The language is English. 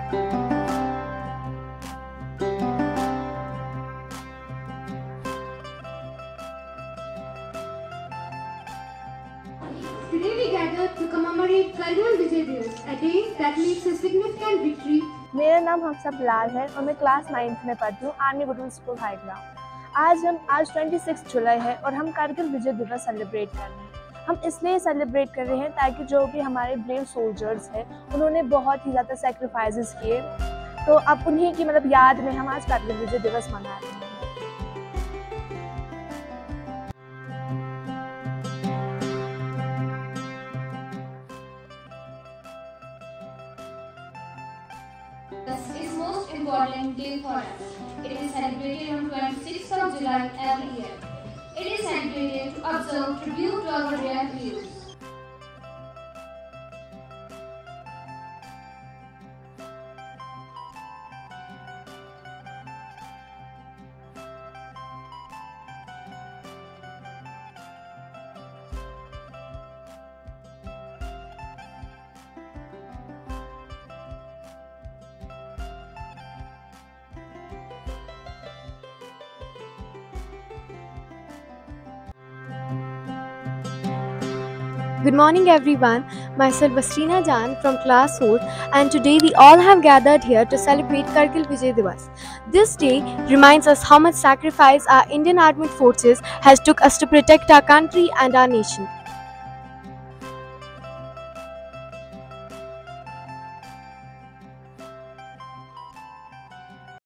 Today we gathered to commemorate Kargil Vijay Diwas, a day that makes a significant victory. मेरा नाम हमसा बिलाल है और मैं क्लास 9th में पढ़ती हूँ आर्मी वुडन स्कूल हाईग्राउंड। आज 26 जुलाई है और हम कारगिल विजय दिवस सेलिब्रेट कर रहे हैं। हम इसलिए सेलिब्रेट कर रहे हैं ताकि जो भी हमारे ब्रेव सोल्जर्स हैं उन्होंने बहुत ही ज़्यादा सेक्रीफाइसेस किए, तो अब उन्हीं की याद में हम आज कारगिल विजय दिवस मना रहे हैं। Is most important day for us. It is celebrated on 26th of July every year. It is celebrated to observe tribute to our rare heroes. Good morning everyone, myself Basrina Jan from class 4th, and today we all have gathered here to celebrate Kargil Vijay Diwas. This day reminds us how much sacrifice our Indian Armed Forces has took us to protect our country and our nation.